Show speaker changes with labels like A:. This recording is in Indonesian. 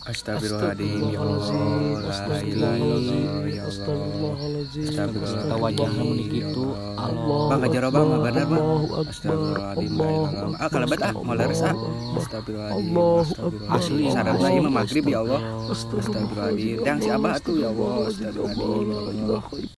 A: Astagfirullahaladzim ya Allah, la ilaha illallah ya Allah.
B: Kita wajahna mun kitu Allah.
A: Bang ajar bang bener bang. Astagfirullahaladzim la ilaha illallah. Kalabat mau leres Astagfirullahaladzim.
B: Asli
A: Sarana ieu mah magrib ya Allah. Astagfirullahaladzim. Yang si abah tuh ya Allah. Astagfirullahaladzim.